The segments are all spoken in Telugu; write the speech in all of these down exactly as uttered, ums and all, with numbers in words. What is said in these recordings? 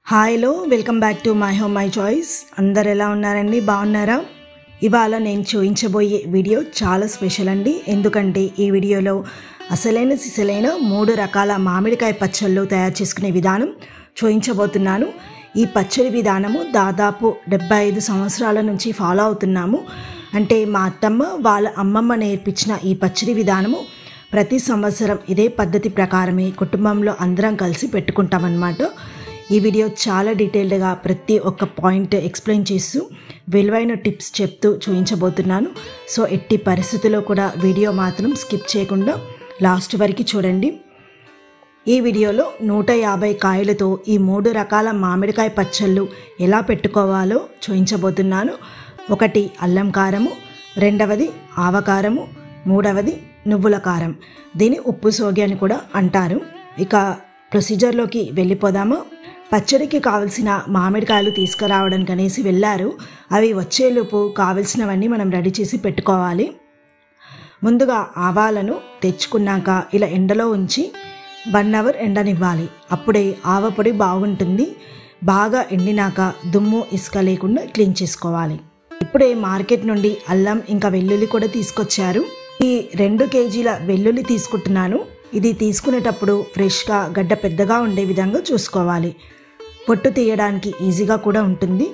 హాయ్లో welcome back to my home my choice. అందరు ఎలా ఉన్నారండి? బాగున్నారా? ఇవాళ నేను చూపించబోయే వీడియో చాలా స్పెషల్ అండి. ఎందుకంటే ఈ వీడియోలో అసలైన సిసలైన మూడు రకాల మామిడికాయ పచ్చళ్ళు తయారు చేసుకునే విధానం చూపించబోతున్నాను. ఈ పచ్చడి విధానము దాదాపు డెబ్బై ఐదు సంవత్సరాల నుంచి ఫాలో అవుతున్నాము. అంటే మా అత్తమ్మ వాళ్ళ అమ్మమ్మ నేర్పించిన ఈ పచ్చడి విధానము ప్రతి సంవత్సరం ఇదే పద్ధతి ప్రకారమే కుటుంబంలో అందరం కలిసి పెట్టుకుంటామన్నమాట. ఈ వీడియో చాలా డీటెయిల్డ్గా ప్రతి ఒక్క పాయింట్ ఎక్స్ప్లెయిన్ చేస్తూ విలువైన టిప్స్ చెప్తూ చూపించబోతున్నాను. సో ఎట్టి పరిస్థితుల్లో కూడా వీడియో మాత్రం స్కిప్ చేయకుండా లాస్ట్ వరకు చూడండి. ఈ వీడియోలో నూట యాభై కాయలతో ఈ మూడు రకాల మామిడికాయ పచ్చళ్ళు ఎలా పెట్టుకోవాలో చూపించబోతున్నాను. ఒకటి అల్లం కారము, రెండవది ఆవకారము, మూడవది నువ్వుల కారం. దీని ఉప్పు సోగి అని కూడా అంటారు. ఇక ప్రొసీజర్లోకి వెళ్ళిపోదాము. పచ్చడికి కావలసిన మామిడికాయలు తీసుకురావడానికి అనేసి వెళ్ళారు. అవి వచ్చేలోపు కావలసినవన్నీ మనం రెడీ చేసి పెట్టుకోవాలి. ముందుగా ఆవాలను తెచ్చుకున్నాక ఇలా ఎండలో ఉంచి వన్ అవర్ ఎండనివ్వాలి. అప్పుడే ఆవ పొడి బాగుంటుంది. బాగా ఎండినాక దుమ్ము ఇసుక లేకుండా క్లీన్ చేసుకోవాలి. ఇప్పుడే మార్కెట్ నుండి అల్లం ఇంకా వెల్లుల్లి కూడా తీసుకొచ్చారు. ఈ రెండు కేజీల వెల్లుల్లి తీసుకుంటున్నాను. ఇది తీసుకునేటప్పుడు ఫ్రెష్గా గడ్డ పెద్దగా ఉండే విధంగా చూసుకోవాలి. పొట్టు తీయడానికి ఈజీగా కూడా ఉంటుంది.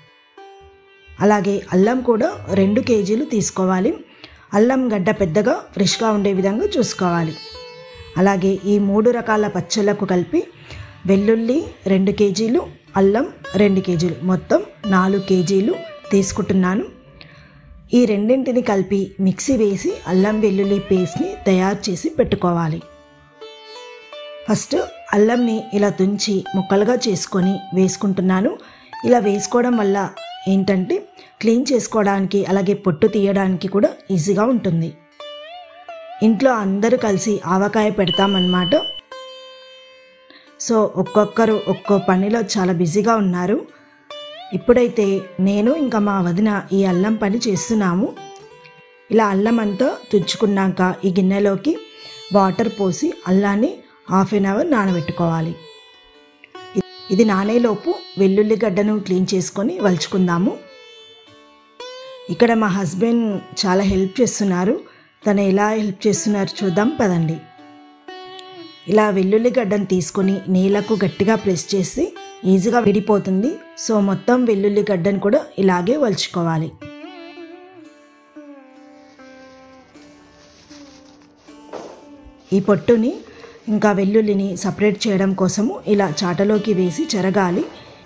అలాగే అల్లం కూడా రెండు కేజీలు తీసుకోవాలి. అల్లం గడ్డ పెద్దగా ఫ్రెష్గా ఉండే విధంగా చూసుకోవాలి. అలాగే ఈ మూడు రకాల పచ్చళ్ళకు కలిపి వెల్లుల్లి రెండు కేజీలు, అల్లం రెండు కేజీలు, మొత్తం నాలుగు కేజీలు తీసుకుంటున్నాను. ఈ రెండింటిని కలిపి మిక్సీ వేసి అల్లం వెల్లుల్లి పేస్ట్ని తయారు చేసి పెట్టుకోవాలి. ఫస్ట్ అల్లంని ఇలా తుంచి ముక్కలుగా చేసుకొని వేసుకుంటున్నాను. ఇలా వేసుకోవడం వల్ల ఏంటంటే క్లీన్ చేసుకోవడానికి అలాగే పొట్టు తీయడానికి కూడా ఈజీగా ఉంటుంది. ఇంట్లో అందరూ కలిసి ఆవకాయ పెడతామన్నమాట. సో ఒక్కొక్కరు ఒక్కో పనిలో చాలా బిజీగా ఉన్నారు. ఇప్పుడైతే నేను ఇంకా మా వదిన ఈ అల్లం పని చేస్తున్నాము. ఇలా అల్లం అంతా తుంచుకున్నాక ఈ గిన్నెలోకి వాటర్ పోసి అల్లాన్ని హాఫ్ ఎన్ అవర్ నానబెట్టుకోవాలి. ఇది నానేలోపు వెల్లుల్లి గడ్డను క్లీన్ చేసుకొని వలుచుకుందాము. ఇక్కడ మా హస్బెండ్ చాలా హెల్ప్ చేస్తున్నారు. తను ఎలా హెల్ప్ చేస్తున్నారు చూద్దాం పదండి. ఇలా వెల్లుల్లి గడ్డను తీసుకొని నీళ్ళకు గట్టిగా ప్రెస్ చేసి ఈజీగా విడిపోతుంది. సో మొత్తం వెల్లుల్లి గడ్డను కూడా ఇలాగే వలుచుకోవాలి. ఈ పొట్టుని ఇంకా వెల్లుల్లిని సపరేట్ చేయడం కోసము ఇలా చాటలోకి వేసి చెరగాలి.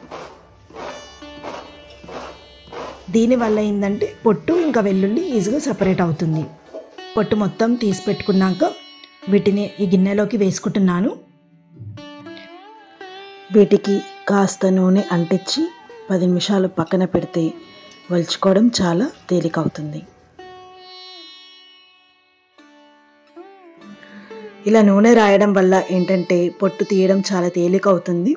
దీనివల్ల ఏంటంటే పొట్టు ఇంకా వెల్లుల్లి ఈజీగా సపరేట్ అవుతుంది. పొట్టు మొత్తం తీసి పెట్టుకున్నాక వీటిని ఈ గిన్నెలోకి వేసుకుంటున్నాను. వీటికి కాస్త నూనె అంటించి పది నిమిషాలు పక్కన పెడితే వలుచుకోవడం చాలా తేలిక అవుతుంది. ఇలా నూనె రాయడం వల్ల ఏంటంటే పొట్టు తీయడం చాలా తేలిక అవుతుంది.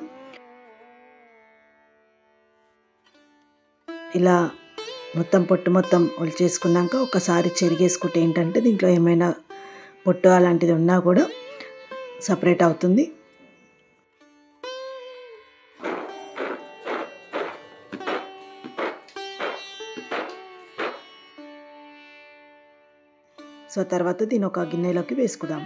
ఇలా మొత్తం పొట్టు మొత్తం ఒలిచేసుకున్నాక ఒకసారి చెరిగేసుకుంటే ఏంటంటే దీంట్లో ఏమైనా పొట్టు అలాంటిది ఉన్నా కూడా సపరేట్ అవుతుంది. సో తర్వాత దీని ఒక గిన్నెలోకి వేసుకుందాం.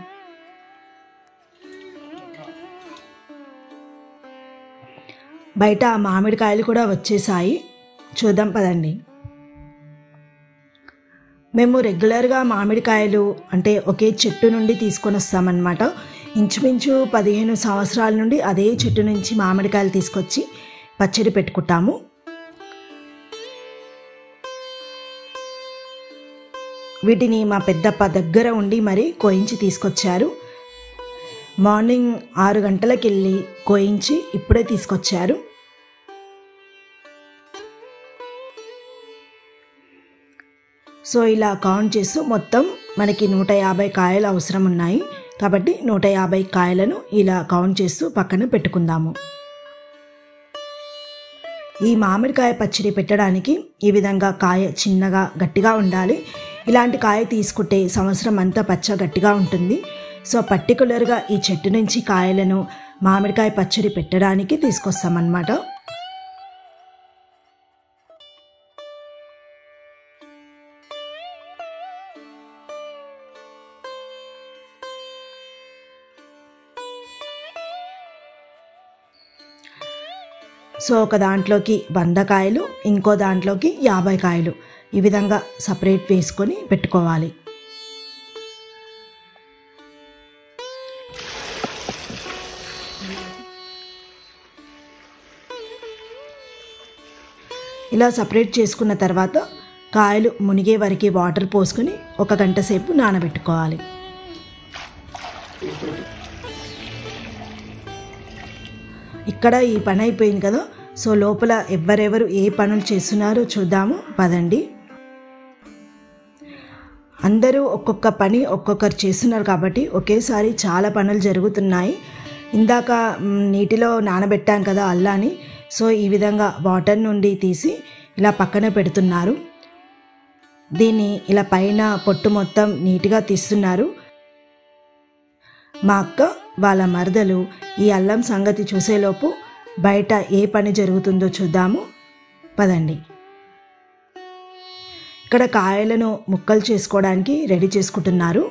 బయట మామిడికాయలు కూడా వచ్చేసాయి, చూద్దాం పదండి. మేము రెగ్యులర్గా మామిడికాయలు అంటే ఒకే చెట్టు నుండి తీసుకొని వస్తామన్నమాట. ఇంచుమించు పదిహేను సంవత్సరాల నుండి అదే చెట్టు నుంచి మామిడికాయలు తీసుకొచ్చి పచ్చడి పెట్టుకుంటాము. వీటిని మా పెద్దప్ప దగ్గర ఉండి మరి కోయించి తీసుకొచ్చారు. మార్నింగ్ ఆరు గంటలకు వెళ్ళి కోయించి ఇప్పుడే తీసుకొచ్చారు. సో ఇలా కౌంట్ చేస్తూ మొత్తం మనకి నూట యాభై కాయలు అవసరం ఉన్నాయి కాబట్టి నూట యాభై కాయలను ఇలా కౌంట్ చేస్తూ పక్కన పెట్టుకుందాము. ఈ మామిడికాయ పచ్చడి పెట్టడానికి ఈ విధంగా కాయ చిన్నగా గట్టిగా ఉండాలి. ఇలాంటి కాయ తీసుకుంటే సంవత్సరం అంతా పచ్చ గట్టిగా ఉంటుంది. సో పర్టికులర్గా ఈ చెట్టు నుంచి కాయలను మామిడికాయ పచ్చడి పెట్టడానికి తీసుకొస్తామన్నమాట. సో ఒక దాంట్లోకి వంద కాయలు, ఇంకో దాంట్లోకి యాభై కాయలు ఈ విధంగా సపరేట్ వేసుకొని పెట్టుకోవాలి. ఇలా సపరేట్ చేసుకున్న తర్వాత కాయలు మునిగే వరకు వాటర్ పోసుకొని ఒక గంట సేపు నానబెట్టుకోవాలి. ఇక్కడ ఈ పని అయిపోయింది కదా. సో లోపల ఎవరెవరు ఏ పనులు చేస్తున్నారో చూద్దాము పదండి. అందరూ ఒక్కొక్క పని ఒక్కొక్కరు చేస్తున్నారు కాబట్టి ఒకేసారి చాలా పనులు జరుగుతున్నాయి. ఇందాక నీటిలో నానబెట్టాం కదా అల్లాని, సో ఈ విధంగా వాటర్ నుండి తీసి ఇలా పక్కన పెడుతున్నారు. దీన్ని ఇలా పైన పొట్టు మొత్తం నీట్గా తీస్తున్నారు. మా అక్క వాళ్ళ మరదలు ఈ అల్లం సంగతి చూసేలోపు బయట ఏ పని జరుగుతుందో చూద్దాము పదండి. ఇక్కడ కాయలను ముక్కలు చేసుకోవడానికి రెడీ చేసుకుంటున్నారు.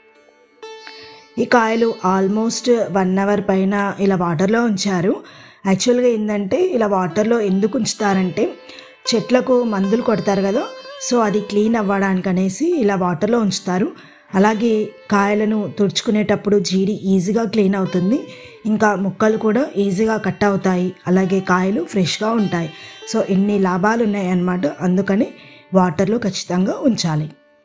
ఈ కాయలు ఆల్మోస్ట్ వన్ అవర్ పైన ఇలా వాటర్లో ఉంచారు. యాక్చువల్గా ఏంటంటే ఇలా వాటర్లో ఎందుకు ఉంచుతారంటే చెట్లకు మందులు కొడతారు కదా, సో అది క్లీన్ అవ్వడానికి అనేసి ఇలా వాటర్లో ఉంచుతారు. అలాగే కాయలను తుడుచుకునేటప్పుడు జీడి ఈజీగా క్లీన్ అవుతుంది, ఇంకా ముక్కలు కూడా ఈజీగా కట్ అవుతాయి, అలాగే కాయలు ఫ్రెష్గా ఉంటాయి. సో ఎన్ని లాభాలు ఉన్నాయి అన్నమాట. అందుకని వాటర్లో ఖచ్చితంగా ఉంచాలి.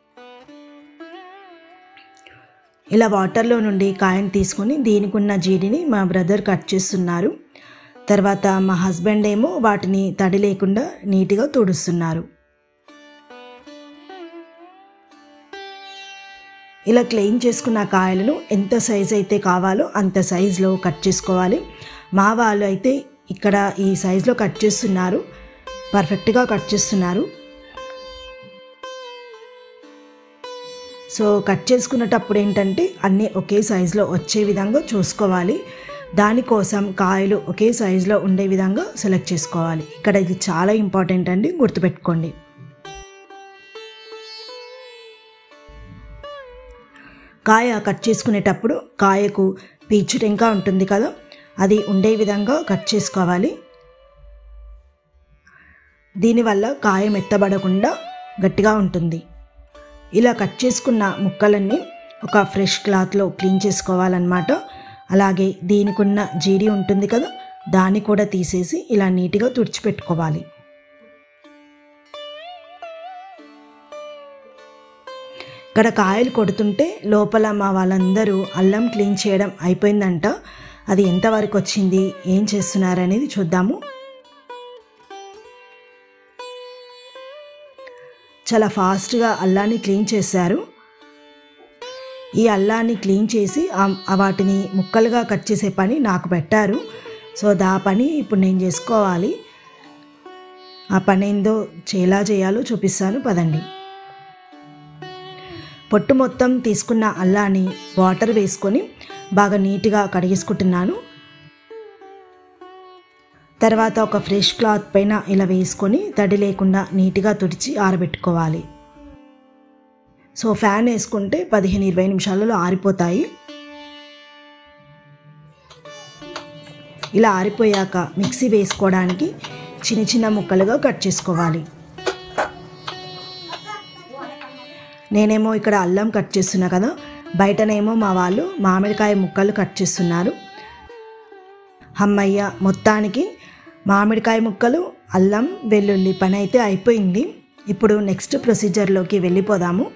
ఇలా వాటర్లో నుండి కాయను తీసుకొని దీనికి ఉన్న జీడిని మా బ్రదర్ కట్ చేస్తున్నారు. తర్వాత మా హస్బెండ్ ఏమో వాటిని తడి లేకుండా నీట్గా తుడుస్తున్నారు. ఇలా క్లీన్ చేసుకున్న కాయలను ఎంత సైజు అయితే కావాలో అంత సైజులో కట్ చేసుకోవాలి. మా వాళ్ళు అయితే ఇక్కడ ఈ సైజులో కట్ చేస్తున్నారు, పర్ఫెక్ట్గా కట్ చేస్తున్నారు. సో కట్ చేసుకునేటప్పుడు ఏంటంటే అన్నీ ఒకే సైజులో వచ్చే విధంగా చూసుకోవాలి. దానికోసం కాయలు ఒకే సైజులో ఉండే విధంగా సెలెక్ట్ చేసుకోవాలి. ఇక్కడ ఇది చాలా ఇంపార్టెంట్ అండి, గుర్తుపెట్టుకోండి. కాయ కట్ చేసుకునేటప్పుడు కాయకు పీచు టెంక ఉంటుంది కదా, అది ఉండే విధంగా కట్ చేసుకోవాలి. దీనివల్ల కాయ మెత్తబడకుండా గట్టిగా ఉంటుంది. ఇలా కట్ చేసుకున్న ముక్కలన్నీ ఒక ఫ్రెష్ క్లాత్లో క్లీన్ చేసుకోవాలన్నమాట. అలాగే దీనికి ఉన్న జీడి ఉంటుంది కదా, దాన్ని కూడా తీసేసి ఇలా నీట్గా తుడిచిపెట్టుకోవాలి. ఇక్కడ కాయలు కొడుతుంటే లోపల మా వాళ్ళందరూ అల్లం క్లీన్ చేయడం అయిపోయిందంట. అది ఎంతవరకు వచ్చింది, ఏం చేస్తున్నారు అనేది చూద్దాము. చాలా ఫాస్ట్గా అల్లాన్ని క్లీన్ చేశారు. ఈ అల్లాన్ని క్లీన్ చేసి వాటిని ముక్కలుగా కట్ చేసే పని నాకు పెట్టారు. సో దా పని ఇప్పుడు నేను చేసుకోవాలి. ఆ పని ఏందో ఎలా చేయాలో చూపిస్తాను పదండి. పొట్టు మొత్తం తీసుకున్న అల్లాన్ని వాటర్ వేసుకొని బాగా నీట్గా కడిగేసుకుంటున్నాను. తర్వాత ఒక ఫ్రెష్ క్లాత్ పైన ఇలా వేసుకొని తడి లేకుండా నీట్గా తుడిచి ఆరబెట్టుకోవాలి. సో ఫ్యాన్ వేసుకుంటే పదిహేను ఇరవై నిమిషాలలో ఆరిపోతాయి. ఇలా ఆరిపోయాక మిక్సీ వేసుకోవడానికి చిన్న చిన్న ముక్కలుగా కట్ చేసుకోవాలి. నేనేమో ఇక్కడ అల్లం కట్ చేస్తున్నా కదా, బయటనేమో మా వాళ్ళు మామిడికాయ ముక్కలు కట్ చేస్తున్నారు. అమ్మయ్య, మొత్తానికి మామిడికాయ ముక్కలు, అల్లం, వెల్లుల్లి పని అయితే అయిపోయింది. ఇప్పుడు నెక్స్ట్ ప్రొసీజర్లోకి వెళ్ళిపోదాము.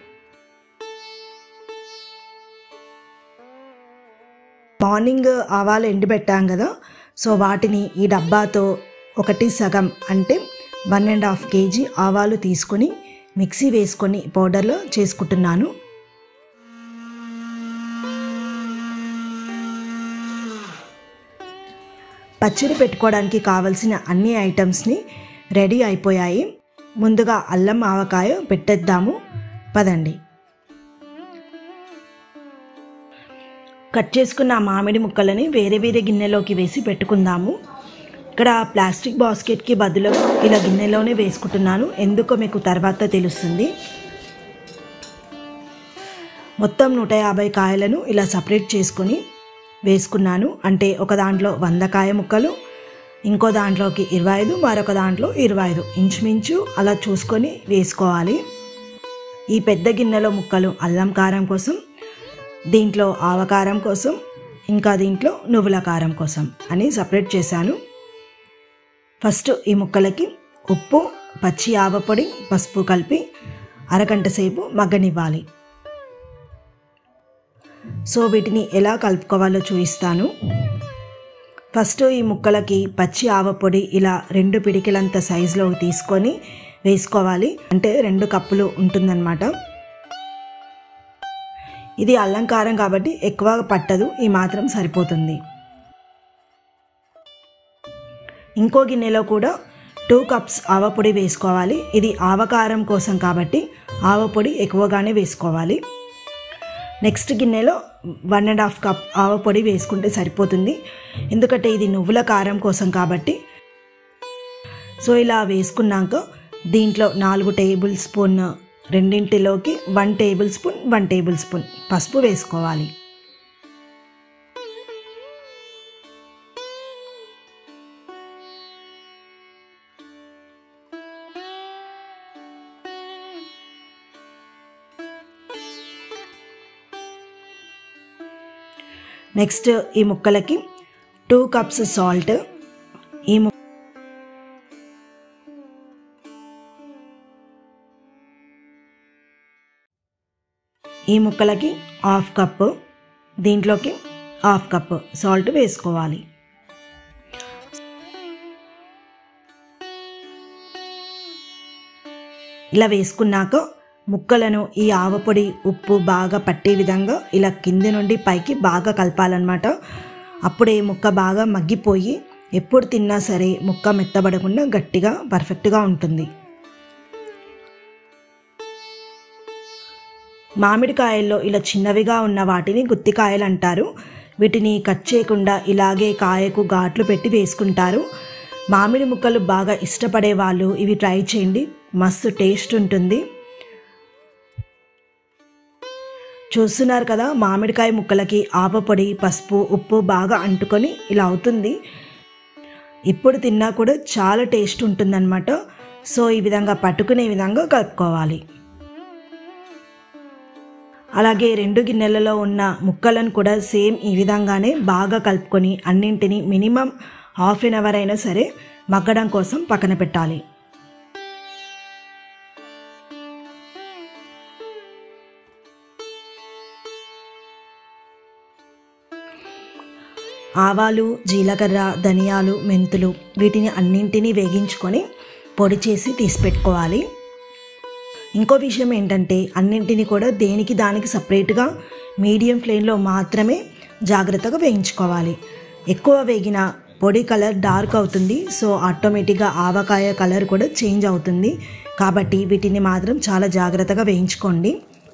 మార్నింగ్ ఆవాలు ఎండబెట్టాం కదా, సో వాటిని ఈ డబ్బాతో ఒకటి సగం అంటే వన్ అండ్ హాఫ్ కేజీ ఆవాలు తీసుకొని మిక్సీ వేసుకొని పౌడర్లో చేసుకుంటున్నాను. పచ్చడి పెట్టుకోవడానికి కావలసిన అన్ని ఐటమ్స్ని రెడీ అయిపోయాయి. ముందుగా అల్లం ఆవకాయ పెట్టేద్దాము పదండి. కట్ చేసుకున్న మామిడి ముక్కలని వేరే వేరే గిన్నెలోకి వేసి పెట్టుకుందాము. ఇక్కడ ప్లాస్టిక్ బాస్కెట్కి బదులుగా ఇలా గిన్నెలోనే వేసుకుంటున్నాను, ఎందుకో మీకు తర్వాత తెలుస్తుంది. మొత్తం నూట యాభై కాయలను ఇలా సపరేట్ చేసుకొని వేసుకున్నాను. అంటే ఒక దాంట్లో వంద కాయ ముక్కలు, ఇంకో దాంట్లోకి ఇరవై ఐదు, మరొక దాంట్లో ఇరవై ఐదు, ఇంచుమించు అలా చూసుకొని వేసుకోవాలి. ఈ పెద్ద గిన్నెలో ముక్కలు అల్లం కారం కోసం, దీంట్లో ఆవకారం కోసం, ఇంకా దీంట్లో నువ్వుల కారం కోసం అని సపరేట్ చేశాను. ఫస్ట్ ఈ ముక్కలకి ఉప్పు, పచ్చి ఆవపొడి, పసుపు కలిపి అరగంట సేపు మగ్గనివ్వాలి. సో వీటిని ఎలా కలుపుకోవాలో చూపిస్తాను. ఫస్ట్ ఈ ముక్కలకి పచ్చి ఆవపొడి ఇలా రెండు పిడికిలంత సైజులో తీసుకొని వేసుకోవాలి. అంటే రెండు కప్పులు ఉంటుందన్నమాట. ఇది అల్లం కారం కాబట్టి ఎక్కువ పట్టదు, ఈ మాత్రం సరిపోతుంది. ఇంకో గిన్నెలో కూడా టూ కప్స్ ఆవపొడి వేసుకోవాలి. ఇది ఆవకారం కోసం కాబట్టి ఆవపొడి ఎక్కువగానే వేసుకోవాలి. నెక్స్ట్ గిన్నెలో వన్ అండ్ హాఫ్ కప్ ఆవపొడి వేసుకుంటే సరిపోతుంది, ఎందుకంటే ఇది నువ్వుల కారం కోసం కాబట్టి. సో ఇలా వేసుకున్నాక దీంట్లో నాలుగు టేబుల్ స్పూన్, రెండింటిలోకి one tablespoon one tablespoon పసుపు వేసుకోవాలి. నెక్స్ట్ ఈ ముక్కలకి టూ కప్స్ సాల్ట్, ఈ ము ఈ ముక్కలకి హాఫ్ కప్పు, దీంట్లోకి హాఫ్ కప్పు సాల్ట్ వేసుకోవాలి. ఇలా వేసుకున్నాక ముక్కలను ఈ ఆవపొడి, ఉప్పు బాగా పట్టే విధంగా ఇలా కింది నుండి పైకి బాగా కలపాలన్నమాట. అప్పుడే ముక్క బాగా మగ్గిపోయి ఎప్పుడు తిన్నా సరే ముక్క మెత్తబడకుండా గట్టిగా పర్ఫెక్ట్గా ఉంటుంది. మామిడికాయల్లో ఇలా చిన్నవిగా ఉన్న వాటిని గుత్తికాయలు అంటారు. వీటిని కట్ చేయకుండా ఇలాగే కాయకు ఘాట్లు పెట్టి వేసుకుంటారు. మామిడి ముక్కలు బాగా ఇష్టపడే వాళ్ళు ఇవి ట్రై చేయండి, మస్తు టేస్ట్ ఉంటుంది. చూస్తున్నారు కదా, మామిడికాయ ముక్కలకి ఆవపొడి, పసుపు, ఉప్పు బాగా అంటుకొని ఇలా అవుతుంది. ఇప్పుడు తిన్నా కూడా చాలా టేస్ట్ ఉంటుందన్నమాట. సో ఈ విధంగా పట్టుకునే విధంగా కలుపుకోవాలి. అలాగే రెండు గిన్నెలలో ఉన్న ముక్కలను కూడా సేమ్ ఈ విధంగానే బాగా కలుపుకొని అన్నింటినీ మినిమం హాఫ్ ఎన్ అవర్ అయినా సరే మగ్గడం కోసం పక్కన పెట్టాలి. ఆవాలు, జీలకర్ర, ధనియాలు, మెంతులు వీటిని అన్నింటినీ వేగించుకొని పొడి చేసి తీసి పెట్టుకోవాలి. ఇంకో విషయం ఏంటంటే అన్నింటినీ కూడా దేనికి దానికి సపరేట్గా మీడియం ఫ్లేమ్లో మాత్రమే జాగ్రత్తగా వేయించుకోవాలి. ఎక్కువ వేగిన పొడి కలర్ డార్క్ అవుతుంది, సో ఆటోమేటిక్గా ఆవకాయ కలర్ కూడా చేంజ్ అవుతుంది. కాబట్టి వీటిని మాత్రం చాలా జాగ్రత్తగా వేయించుకోండి.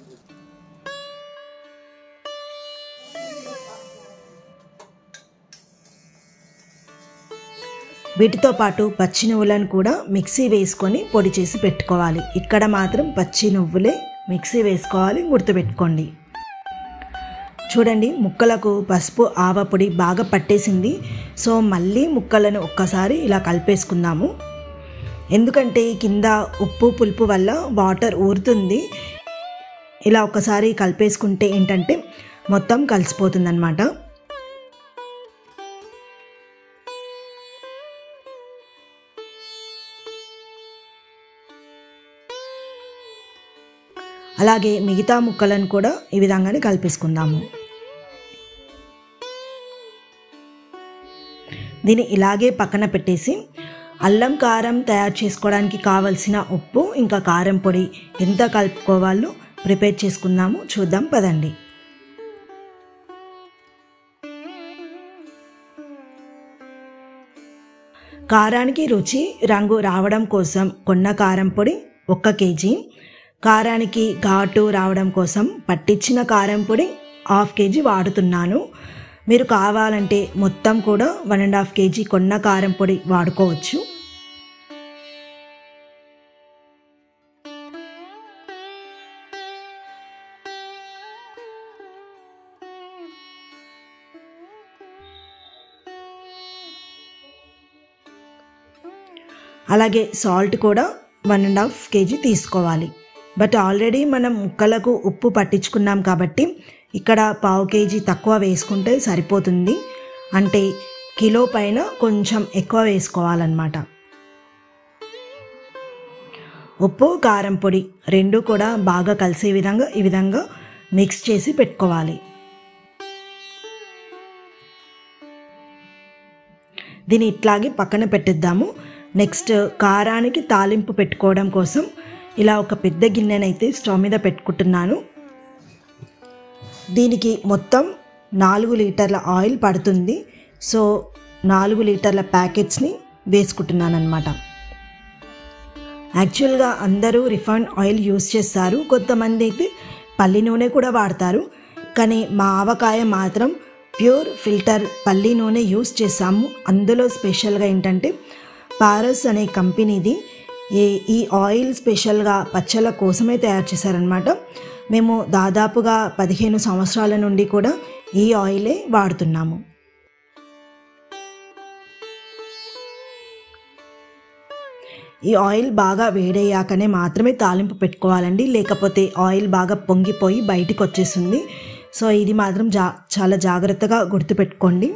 వీటితో పాటు పచ్చి నువ్వులను కూడా మిక్సీ వేసుకొని పొడి చేసి పెట్టుకోవాలి. ఇక్కడ మాత్రం పచ్చి నువ్వులే మిక్సీ వేసుకోవాలి, గుర్తుపెట్టుకోండి. చూడండి, ముక్కలకు పసుపు, ఆవపొడి బాగా పట్టేసింది. సో మళ్ళీ ముక్కలను ఒక్కసారి ఇలా కలిపేసుకుందాము. ఎందుకంటే కింద ఉప్పు పులుపు వల్ల వాటర్ ఊరుతుంది. ఇలా ఒకసారి కలిపేసుకుంటే ఏంటంటే మొత్తం కలిసిపోతుంది అన్నమాట. అలాగే మిగతా ముక్కలను కూడా ఈ విధంగానే కలిపేసుకుందాము. దీన్ని ఇలాగే పక్కన పెట్టేసి అల్లం కారం తయారు చేసుకోవడానికి కావలసిన ఉప్పు ఇంకా కారం పొడి ఎంత కలుపుకోవాలో ప్రిపేర్ చేసుకుందాము. చూద్దాం పదండి. కారానికి రుచి రంగు రావడం కోసం కొన్న కారం పొడి ఒక కేజీ, కారానికి ఘాటు రావడం కోసం పట్టించిన కారం పొడి హాఫ్ కేజీ వాడుతున్నాను. మీరు కావాలంటే మొత్తం కూడా వన్ అండ్ హాఫ్ కేజీ కొన్న కారం పొడి వాడుకోవచ్చు. అలాగే సాల్ట్ కూడా వన్ అండ్ హాఫ్ కేజీ తీసుకోవాలి. బట్ ఆల్రెడీ మనం ముక్కలకు ఉప్పు పట్టించుకున్నాం కాబట్టి ఇక్కడ పావు కేజీ తక్కువ వేసుకుంటే సరిపోతుంది. అంటే కిలో పైన కొంచెం ఎక్కువ వేసుకోవాలన్నమాట. ఉప్పు కారం పొడి రెండు కూడా బాగా కలిసే విధంగా ఈ విధంగా మిక్స్ చేసి పెట్టుకోవాలి. దీన్ని ఇట్లాగే పక్కన పెట్టిద్దాము. నెక్స్ట్ కారానికి తాలింపు పెట్టుకోవడం కోసం ఇలా ఒక పెద్ద గిన్నెనైతే స్టవ్ మీద పెట్టుకుంటున్నాను. దీనికి మొత్తం నాలుగు లీటర్ల ఆయిల్ పడుతుంది. సో నాలుగు లీటర్ల ప్యాకెట్స్ని వేసుకుంటున్నాను అన్నమాట. యాక్చువల్గా అందరూ రిఫైండ్ ఆయిల్ యూస్ చేస్తారు, కొంతమంది అయితే పల్లి నూనె కూడా వాడతారు. కానీ మా ఆవకాయ మాత్రం ప్యూర్ ఫిల్టర్ పల్లి నూనె యూస్ చేసాము. అందులో స్పెషల్గా ఏంటంటే పారస్ అనే కంపెనీది ఈ ఆయిల్ స్పెషల్గా పచ్చళ్ళ కోసమే తయారు చేశారనమాట. మేము దాదాపుగా పదిహేను సంవత్సరాల నుండి కూడా ఈ ఆయిలే వాడుతున్నాము. ఈ ఆయిల్ బాగా వేడయ్యాకనే మాత్రమే తాలింపు పెట్టుకోవాలండి, లేకపోతే ఆయిల్ బాగా పొంగిపోయి బయటికి వచ్చేస్తుంది. సో ఇది మాత్రం జా చాలా జాగ్రత్తగా గుర్తుపెట్టుకోండి.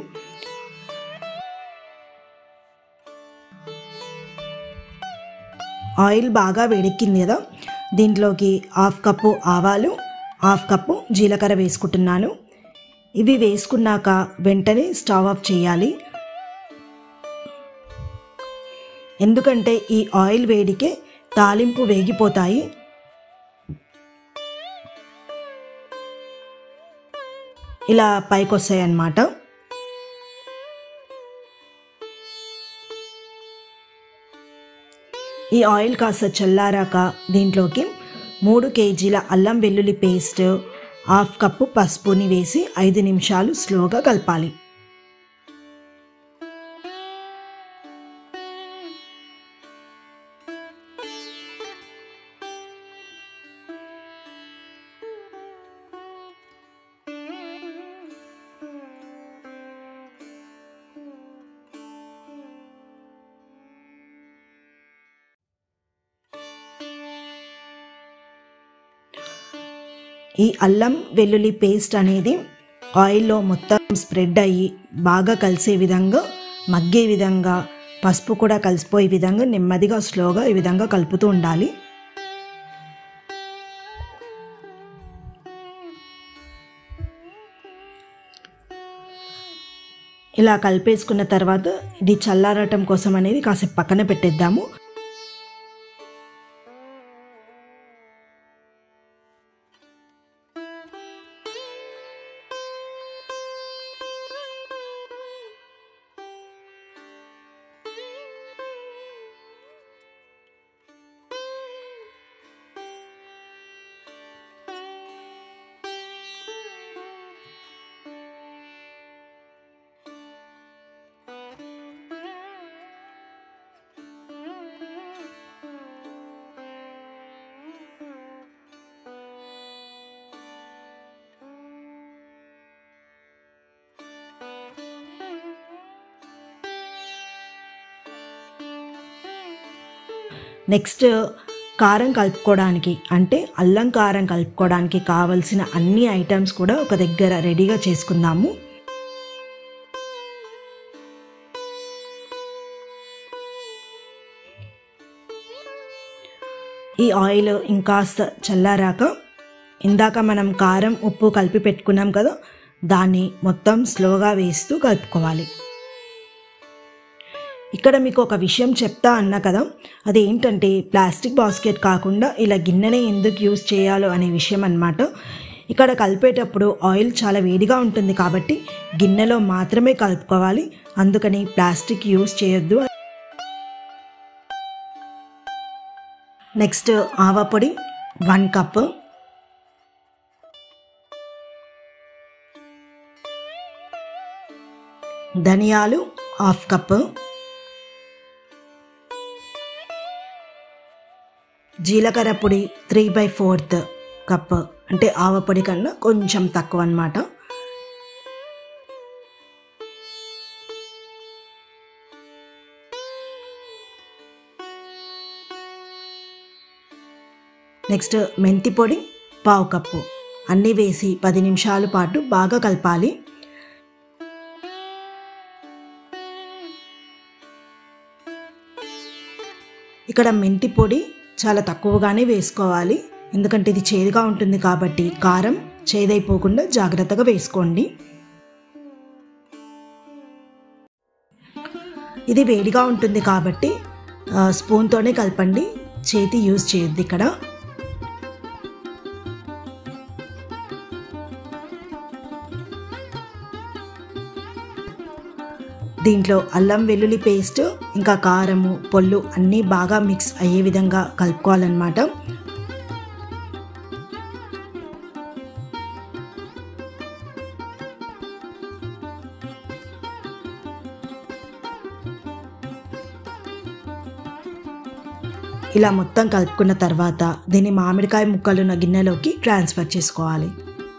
ఆయిల్ బాగా వేడెక్కింది కదా, దీంట్లోకి హాఫ్ కప్పు ఆవాలు, హాఫ్ కప్పు జీలకర్ర వేసుకుంటున్నాను. ఇవి వేసుకున్నాక వెంటనే స్టవ్ ఆఫ్ చేయాలి. ఎందుకంటే ఈ ఆయిల్ వేడికే తాలింపు వేగిపోతాయి. ఇలా పైకి వస్తాయి అన్నమాట. ఈ ఆయిల్ కాస్త చల్లారాక దీంట్లోకి మూడు కేజీల అల్లం వెల్లుల్లి పేస్ట్, హాఫ్ కప్పు పసుపుని వేసి ఐదు నిమిషాలు స్లోగా కలపాలి. ఈ అల్లం వెల్లుల్లి పేస్ట్ అనేది ఆయిల్లో మొత్తం స్ప్రెడ్ అయ్యి బాగా కలిసే విధంగా, మగ్గే విధంగా, పసుపు కూడా కలిసిపోయే విధంగా నెమ్మదిగా స్లోగా ఈ విధంగా కలుపుతూ ఉండాలి. ఇలా కలిపేసుకున్న తర్వాత ఇది చల్లారటం కోసం అనేది కాసేపు పక్కన పెట్టేద్దాము. నెక్స్ట్ కారం కలుపుకోవడానికి అంటే అల్లం కారం కలుపుకోవడానికి కావలసిన అన్ని ఐటమ్స్ కూడా ఒక దగ్గర రెడీగా చేసుకుందాము. ఈ ఆయిల్ ఇంకాస్త చల్లారాక ఇందాక మనం కారం ఉప్పు కలిపి పెట్టుకున్నాం కదా, దాన్ని మొత్తం స్లోగా వేస్తూ కలుపుకోవాలి. ఇక్కడ మీకు ఒక విషయం చెప్తా అన్నా కదా, అదేంటంటే ప్లాస్టిక్ బాస్కెట్ కాకుండా ఇలా గిన్నెనే ఎందుకు యూజ్ చేయాలో అనే విషయం అన్నమాట. ఇక్కడ కలిపేటప్పుడు ఆయిల్ చాలా వేడిగా ఉంటుంది కాబట్టి గిన్నెలో మాత్రమే కలుపుకోవాలి, అందుకని ప్లాస్టిక్ యూజ్ చేయొద్దు. నెక్స్ట్ ఆవ పొడి వన్ కప్, ధనియాలు హాఫ్ కప్పు, జీలకర్ర పొడి త్రీ బై ఫోర్త్ కప్, అంటే ఆవపొడి కన్నా కొంచెం తక్కువ అన్నమాట. నెక్స్ట్ మెంతి పొడి పావు కప్పు అన్నీ వేసి పది నిమిషాల పాటు బాగా కలపాలి. ఇక్కడ మెంతి పొడి చాలా తక్కువగానే వేసుకోవాలి, ఎందుకంటే ఇది చేదుగా ఉంటుంది కాబట్టి కారం చేదైపోకుండా జాగ్రత్తగా వేసుకోండి. ఇది వేడిగా ఉంటుంది కాబట్టి స్పూన్తోనే కలపండి, చేతి యూజ్ చేయొద్దు. ఇక్కడ దీంట్లో అల్లం వెల్లుల్లి పేస్ట్ ఇంకా కారము పొల్లు అన్నీ బాగా మిక్స్ అయ్యే విధంగా కలుపుకోవాలన్నమాట. ఇలా మొత్తం కలుపుకున్న తర్వాత దీన్ని మామిడికాయ ముక్కలున్న గిన్నెలోకి ట్రాన్స్ఫర్ చేసుకోవాలి.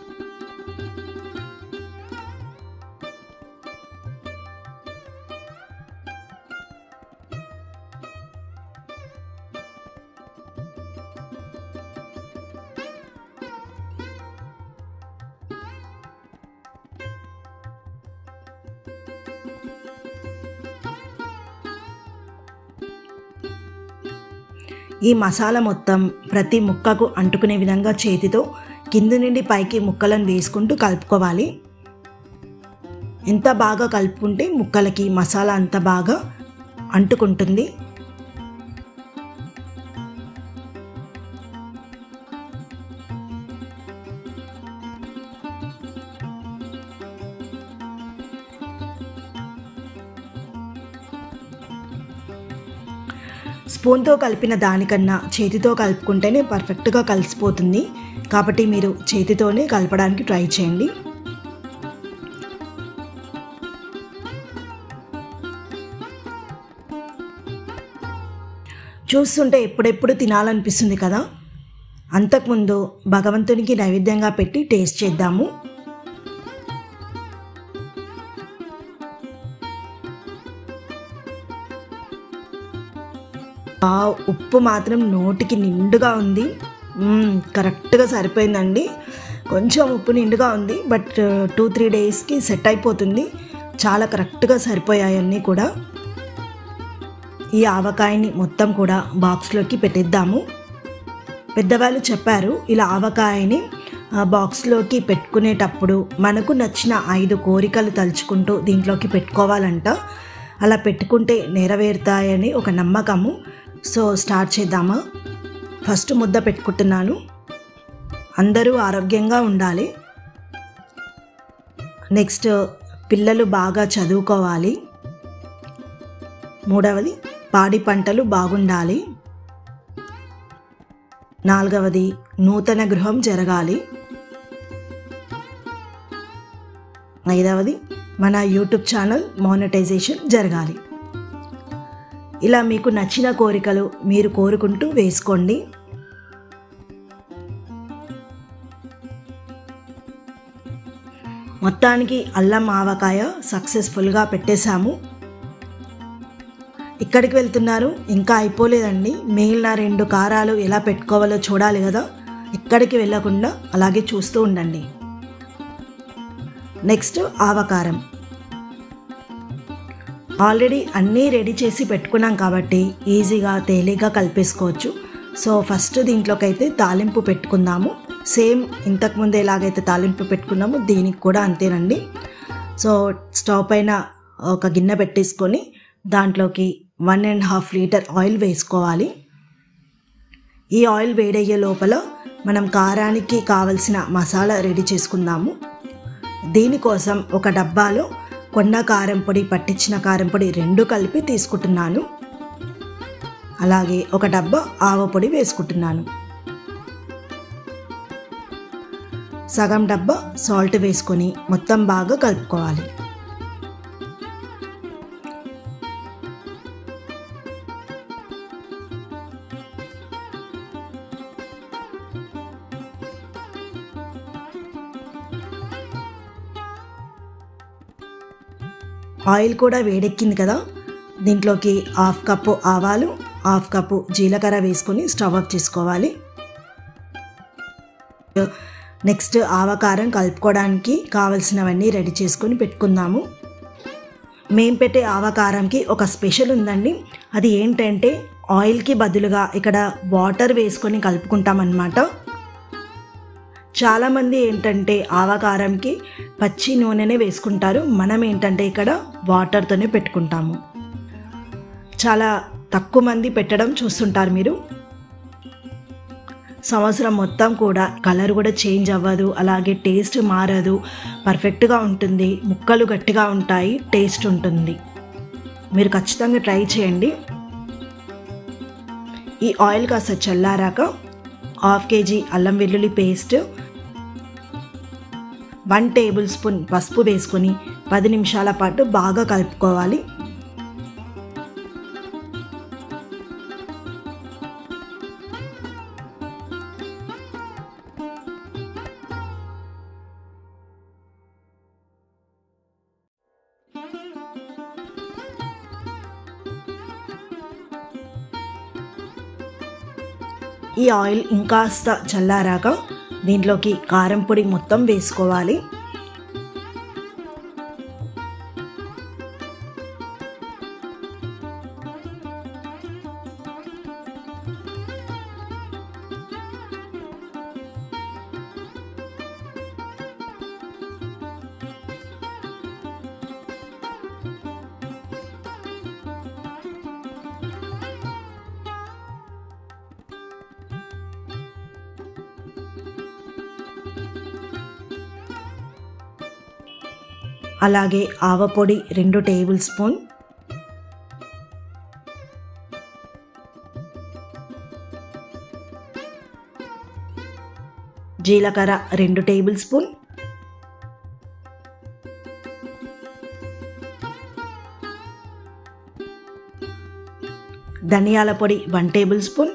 ఈ మసాలా మొత్తం ప్రతి ముక్కకు అంటుకునే విధంగా చేతితో కింద నుండి పైకి ముక్కలను వేసుకుంటూ కలుపుకోవాలి. ఎంత బాగా కలుపుకుంటే ముక్కలకి మసాలా అంత బాగా అంటుకుంటుంది. స్పూన్తో కలిపిన దానికన్నా చేతితో కలుపుకుంటేనే పర్ఫెక్ట్గా కలిసిపోతుంది, కాబట్టి మీరు చేతితోనే కలపడానికి ట్రై చేయండి. చూస్తుంటే ఎప్పుడెప్పుడు తినాలనిపిస్తుంది కదా. అంతకుముందు భగవంతునికి నైవేద్యంగా పెట్టి టేస్ట్ చేద్దాము. ఆ ఉప్పు మాత్రం నోటికి నిండుగా ఉంది, కరెక్ట్గా సరిపోయిందండి. కొంచెం ఉప్పు నిండుగా ఉంది, బట్ టూ త్రీ డేస్కి సెట్ అయిపోతుంది. చాలా కరెక్ట్గా సరిపోయాయి అన్నీ కూడా. ఈ ఆవకాయని మొత్తం కూడా బాక్స్లోకి పెట్టేద్దాము. పెద్దవాళ్ళు చెప్పారు, ఇలా ఆవకాయని బాక్స్లోకి పెట్టుకునేటప్పుడు మనకు నచ్చిన ఐదు కోరికలు తలుచుకుంటూ దీంట్లోకి పెట్టుకోవాలంట. అలా పెట్టుకుంటే నెరవేరుతాయని ఒక నమ్మకము. సో స్టార్ట్ చేద్దామా. ఫస్ట్ ముద్ద పెట్టుకుంటున్నాను. అందరూ ఆరోగ్యంగా ఉండాలి. నెక్స్ట్ పిల్లలు బాగా చదువుకోవాలి. మూడవది పాడి పంటలు బాగుండాలి. నాలుగవది నూతన గృహం జరగాలి. ఐదవది మన యూట్యూబ్ ఛానల్ మానిటైజేషన్ జరగాలి. ఇలా మీకు నచ్చిన కోరికలు మీరు కోరుకుంటూ వేసుకోండి. మొత్తానికి అల్లం ఆవకాయ సక్సెస్ఫుల్గా పెట్టేశాము. ఇక్కడికి వెళ్తున్నారు, ఇంకా అయిపోలేదండి. మిగిలిన రెండు కారాలు ఎలా పెట్టుకోవాలో చూడాలి కదా. ఇక్కడికి వెళ్ళకుండా అలాగే చూస్తూ ఉండండి. నెక్స్ట్ ఆవకారం. ఆల్రెడీ అన్నీ రెడీ చేసి పెట్టుకున్నాం కాబట్టి ఈజీగా తేలిగ్గా కలిపేసుకోవచ్చు. సో ఫస్ట్ దీంట్లోకి అయితే తాలింపు పెట్టుకుందాము. సేమ్ ఇంతకుముందు ఎలాగైతే తాలింపు పెట్టుకున్నామో దీనికి కూడా అంతేనండి. సో స్టవ్ పైన ఒక గిన్నె పెట్టేసుకొని దాంట్లోకి one and half litre oil వేసుకోవాలి. ఈ ఆయిల్ వేడయ్యే లోపల మనం కారానికి కావలసిన మసాలా రెడీ చేసుకుందాము. దీనికోసం ఒక డబ్బాలో కొండ కారం పొడి, పట్టించిన కారం పొడి రెండు కలిపి తీసుకుంటున్నాను. అలాగే ఒక డబ్బా ఆవ పొడి వేసుకుంటున్నాను. సగం డబ్బా సాల్ట్ వేసుకొని మొత్తం బాగా కలుపుకోవాలి. ఆయిల్ కూడా వేడెక్కింది కదా, దీంట్లోకి హాఫ్ కప్పు ఆవాలు, హాఫ్ కప్పు జీలకర్ర వేసుకొని స్టవ్ ఆఫ్ చేసుకోవాలి. నెక్స్ట్ ఆవకారం కలుపుకోవడానికి కావలసినవన్నీ రెడీ చేసుకొని పెట్టుకుందాము. మేము పెట్టే ఆవకారంకి ఒక స్పెషల్ ఉందండి. అది ఏంటంటే ఆయిల్కి బదులుగా ఇక్కడ వాటర్ వేసుకొని కలుపుకుంటామన్నమాట. చాలామంది ఏంటంటే ఆవకారంకి పచ్చి నూనెనే వేసుకుంటారు. మనం ఏంటంటే ఇక్కడ వాటర్తోనే పెట్టుకుంటాము. చాలా తక్కువ మంది పెట్టడం చూస్తుంటారు మీరు. సంవత్సరం మొత్తం కూడా కలర్ కూడా చేంజ్ అవ్వదు, అలాగే టేస్ట్ మారదు, పర్ఫెక్ట్గా ఉంటుంది, ముక్కలు గట్టిగా ఉంటాయి, టేస్ట్ ఉంటుంది. మీరు ఖచ్చితంగా ట్రై చేయండి. ఈ ఆయిల్ కాస్త చల్లారాక హాఫ్ కేజీ అల్లం వెల్లుల్లి పేస్ట్, వన్ టేబుల్ స్పూన్ పసుపు వేసుకొని పది నిమిషాల పాటు బాగా కలుపుకోవాలి. ఈ ఆయిల్ ఇంకాస్త చల్లారాక దీంట్లోకి కారం పొడి మొత్తం వేసుకోవాలి. అలాగే ఆవపొడి రెండు టేబుల్ స్పూన్, జీలకర్ర రెండు టేబుల్ స్పూన్, ధనియాల పొడి వన్ టేబుల్ స్పూన్,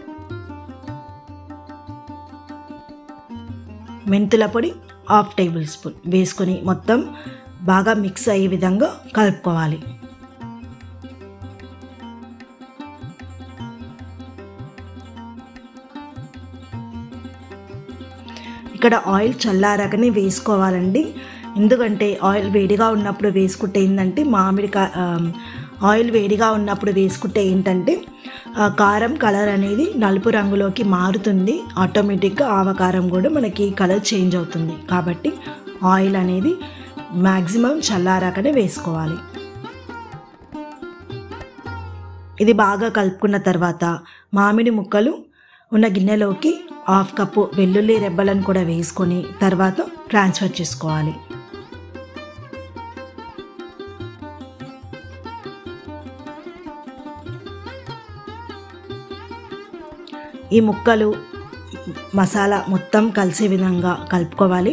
మెంతుల పొడి హాఫ్ టేబుల్ స్పూన్ వేసుకొని మొత్తం బాగా మిక్స్ అయ్యే విధంగా కలుపుకోవాలి. ఇక్కడ ఆయిల్ చల్లారాకనే వేసుకోవాలండి. ఎందుకంటే ఆయిల్ వేడిగా ఉన్నప్పుడు వేసుకుంటే ఏంటంటే మామిడికాయ ఆయిల్ వేడిగా ఉన్నప్పుడు వేసుకుంటే ఏంటంటే కారం కలర్ అనేది నలుపు రంగులోకి మారుతుంది. ఆటోమేటిక్గా ఆవకారం కూడా మనకి కలర్ చేంజ్ అవుతుంది. కాబట్టి ఆయిల్ అనేది మ్యాక్సిమం చల్లారాకనే వేసుకోవాలి. ఇది బాగా కలుపుకున్న తర్వాత మామిడి ముక్కలు ఉన్న గిన్నెలోకి హాఫ్ కప్పు వెల్లుల్లి రెబ్బలను కూడా వేసుకొని తర్వాత ట్రాన్స్ఫర్ చేసుకోవాలి. ఈ ముక్కలు మసాలా మొత్తం కలిసే విధంగా కలుపుకోవాలి.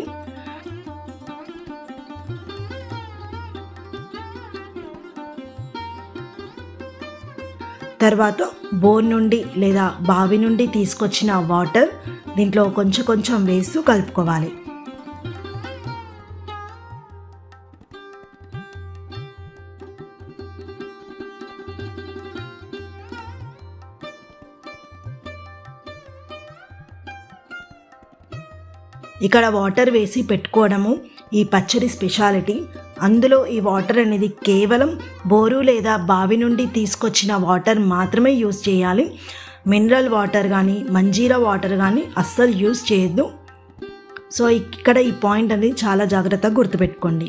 తర్వాత బోర్ నుండి లేదా బావి నుండి తీసుకొచ్చిన వాటర్ దీంట్లో కొంచెం కొంచెం వేస్తూ కలుపుకోవాలి. ఇక్కడ వాటర్ వేసి పెట్టుకోవడము ఈ పచ్చడి స్పెషాలిటీ. అందులో ఈ వాటర్ అనేది కేవలం బోరు లేదా బావి నుండి తీసుకొచ్చిన వాటర్ మాత్రమే యూజ్ చేయాలి. మినరల్ వాటర్ కానీ మంజీరా వాటర్ కానీ అస్సలు యూజ్ చేయొద్దు. సో ఇక్కడ ఈ పాయింట్ అనేది చాలా జాగ్రత్తగా గుర్తుపెట్టుకోండి.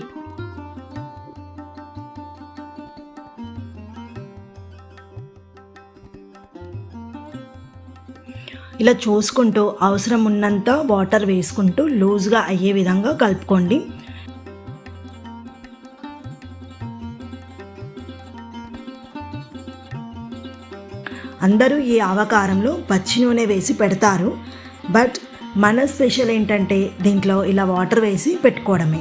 ఇలా చూసుకుంటూ అవసరం ఉన్నంత వాటర్ వేసుకుంటూ లూజ్గా అయ్యే విధంగా కలుపుకోండి. అందరూ ఈ ఆవకారంలో పచ్చి నూనె వేసి పెడతారు. బట్ మన స్పెషల్ ఏంటంటే దీంట్లో ఇలా వాటర్ వేసి పెట్టుకోవడమే.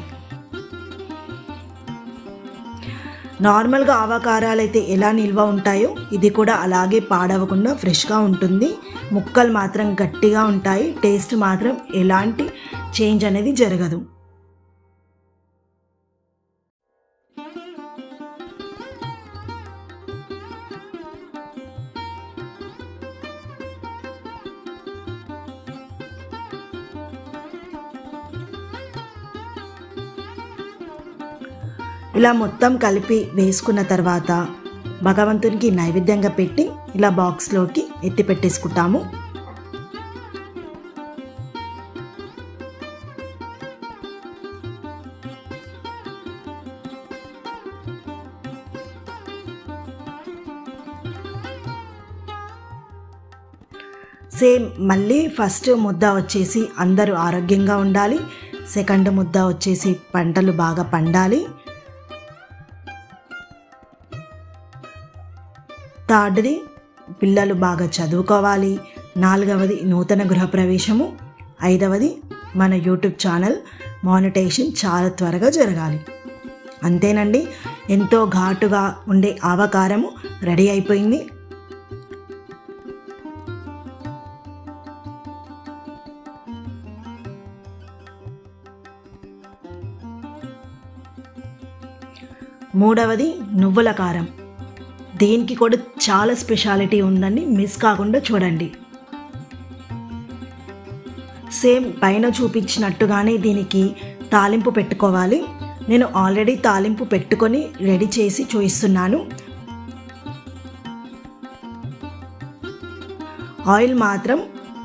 నార్మల్గా ఆవకారాలు అయితే ఎలా నిల్వ ఉంటాయో ఇది కూడా అలాగే పాడవకుండా ఫ్రెష్గా ఉంటుంది. ముక్కలు మాత్రం గట్టిగా ఉంటాయి. టేస్ట్ మాత్రం ఎలాంటి చేంజ్ అనేది జరగదు. ఇలా మొత్తం కలిపి వేసుకున్న తర్వాత భగవంతునికి నైవేద్యంగా పెట్టి ఇలా బాక్స్లోకి ఎత్తి పెట్టేసుకుంటాము. సేమ్ మళ్ళీ ఫస్ట్ ముద్ద వచ్చేసి అందరూ ఆరోగ్యంగా ఉండాలి, సెకండ్ ముద్ద వచ్చేసి పంటలు బాగా పండాలి, థర్డ్ది పిల్లలు బాగా చదువుకోవాలి, నాలుగవది నూతన గృహప్రవేశము, ఐదవది మన యూట్యూబ్ ఛానల్ మానిటైజేషన్ చాలా త్వరగా జరగాలి. అంతేనండి, ఎంతో ఘాటుగా ఉండే ఆవకారము రెడీ అయిపోయింది. మూడవది నువ్వుల కారం. దీనికి కూడా చాలా స్పెషాలిటీ ఉందండి, మిస్ కాకుండా చూడండి. సేమ్ పైన చూపించినట్టుగానే దీనికి తాలింపు పెట్టుకోవాలి. నేను ఆల్రెడీ తాలింపు పెట్టుకొని రెడీ చేసి చూపిస్తున్నాను. ఆయిల్ మాత్రం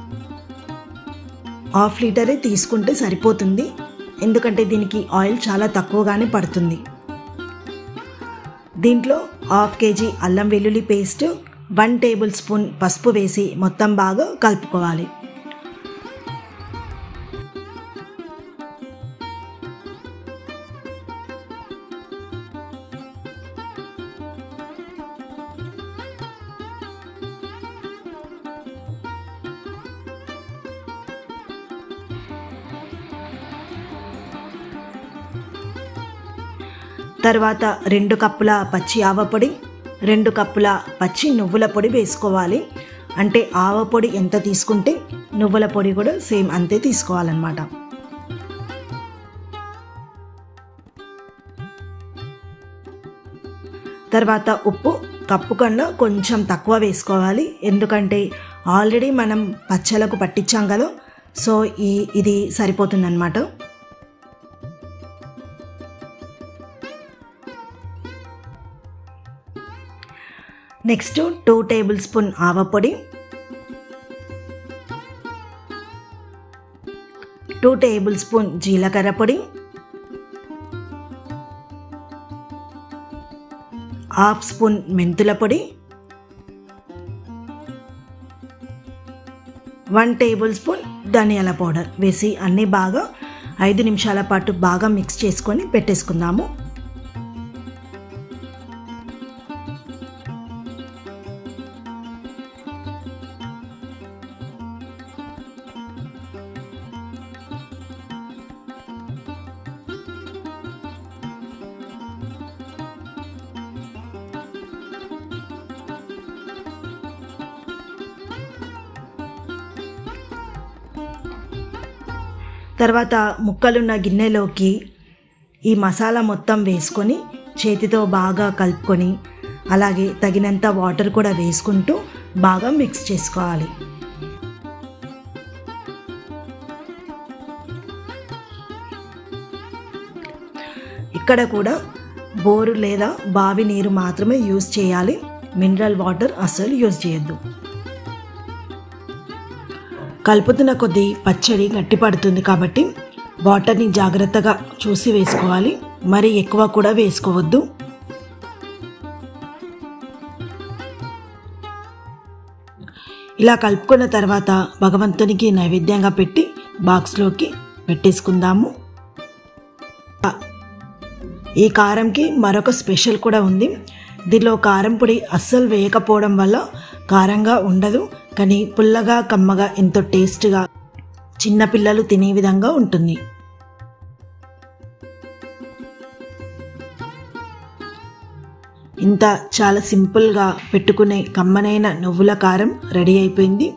హాఫ్ లీటరే తీసుకుంటే సరిపోతుంది, ఎందుకంటే దీనికి ఆయిల్ చాలా తక్కువగానే పడుతుంది. దీంట్లో హాఫ్ కేజీ అల్లం వెల్లుల్లి పేస్ట్, వన్ టేబుల్ స్పూన్ పసుపు వేసి మొత్తం బాగా కలుపుకోవాలి. తర్వాత రెండు కప్పుల పచ్చి ఆవపొడి, రెండు కప్పుల పచ్చి నువ్వుల పొడి వేసుకోవాలి. అంటే ఆవపొడి ఎంత తీసుకుంటే నువ్వుల పొడి కూడా సేమ్ అంతే తీసుకోవాలన్నమాట. తర్వాత ఉప్పు కప్పు కన్నా కొంచెం తక్కువ వేసుకోవాలి, ఎందుకంటే ఆల్రెడీ మనం పచ్చలకు పట్టించాం కదా, సో ఈ ఇది సరిపోతుందన్నమాట. నెక్స్ట్ టూ టేబుల్ స్పూన్ ఆవపొడి, టూ టేబుల్ స్పూన్ జీలకర్ర పొడి, హాఫ్ స్పూన్ మెంతుల పొడి, వన్ టేబుల్ స్పూన్ ధనియాల పౌడర్ వేసి అన్నీ బాగా ఐదు నిమిషాల పాటు బాగా మిక్స్ చేసుకొని పెట్టేసుకుందాము. తర్వాత ముక్కలున్న గిన్నెలోకి ఈ మసాలా మొత్తం వేసుకొని చేతితో బాగా కలుపుకొని, అలాగే తగినంత వాటర్ కూడా వేసుకుంటూ బాగా మిక్స్ చేసుకోవాలి. ఇక్కడ కూడా బోరు లేదా బావి నీరు మాత్రమే యూజ్ చేయాలి, మినరల్ వాటర్ అస్సలు యూజ్ చేయొద్దు. కలుపుతున్న కొద్దీ పచ్చడి గట్టి పడుతుంది కాబట్టి వాటర్ని జాగ్రత్తగా చూసి వేసుకోవాలి, మరి ఎక్కువ కూడా వేసుకోవద్దు. ఇలా కలుపుకున్న తర్వాత భగవంతునికి నైవేద్యంగా పెట్టి బాక్స్లోకి పెట్టేసుకుందాము. ఈ కారంకి మరొక స్పెషల్ కూడా ఉంది. దీనిలో కారం పొడి అస్సలు వేయకపోవడం వల్ల కారంగా ఉండదు, కానీ పుల్లగా కమ్మగా ఎంతో టేస్ట్గా చిన్నపిల్లలు తినే విధంగా ఉంటుంది. ఇంత చాలా సింపుల్గా పెట్టుకునే కమ్మనైన నువ్వుల కారం రెడీ అయిపోయింది.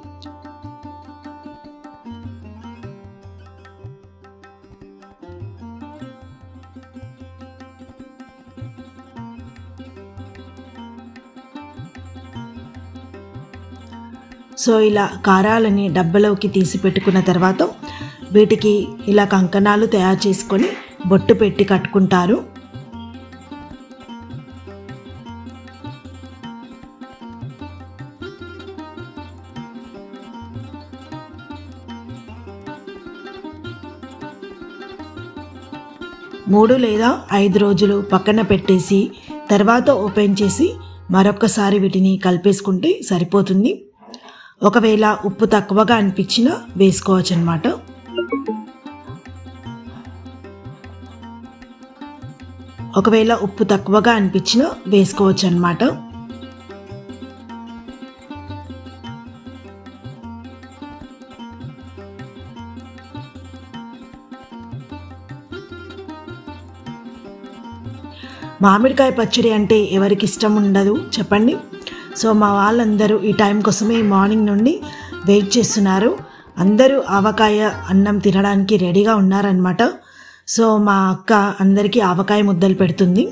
సో ఇలా కారాలని డబ్బాలోకి తీసి పెట్టుకున్న తర్వాత వీటికి ఇలా కంకణాలు తయారు చేసుకొని బొట్టు పెట్టి కట్టుకుంటారు. మూడు లేదా ఐదు రోజులు పక్కన పెట్టేసి తర్వాత ఓపెన్ చేసి మరొకసారి వీటిని కలిపేసుకుంటే సరిపోతుంది. ఒకవేళ ఉప్పు తక్కువగా అనిపించినా వేసుకోవచ్చు అన్నమాట. ఒకవేళ ఉప్పు తక్కువగా అనిపించినా వేసుకోవచ్చు అన్నమాట. మామిడికాయ పచ్చడి అంటే ఎవరికి ఇష్టం ఉండదు చెప్పండి. సో మా వాళ్ళందరూ ఈ టైం కోసమే మార్నింగ్ నుండి వెయిట్ చేస్తున్నారు. అందరూ ఆవకాయ అన్నం తినడానికి రెడీగా ఉన్నారనమాట. సో మా అక్క అందరికీ ఆవకాయ ముద్దలు పెడుతుంది.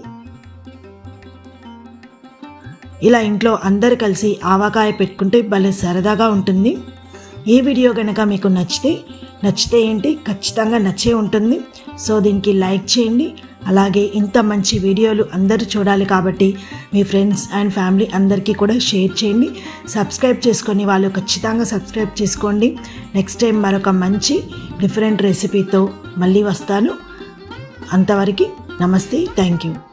ఇలా ఇంట్లో అందరు కలిసి ఆవకాయ పెట్టుకుంటే భలే సరదాగా ఉంటుంది. ఈ వీడియో కనుక మీకు నచ్చితే నచ్చితే ఏంటి ఖచ్చితంగా నచ్చే ఉంటుంది. సో దీనికి లైక్ చేయండి. అలాగే ఇంత మంచి వీడియోలు అందరూ చూడాలి కాబట్టి మీ ఫ్రెండ్స్ అండ్ ఫ్యామిలీ అందరికీ కూడా షేర్ చేయండి. సబ్స్క్రైబ్ చేసుకొని వాళ్ళు ఖచ్చితంగా సబ్స్క్రైబ్ చేసుకోండి. నెక్స్ట్ టైం మరొక మంచి డిఫరెంట్ రెసిపీతో మళ్ళీ వస్తాను. అంతవరకు నమస్తే, థ్యాంక్ యూ.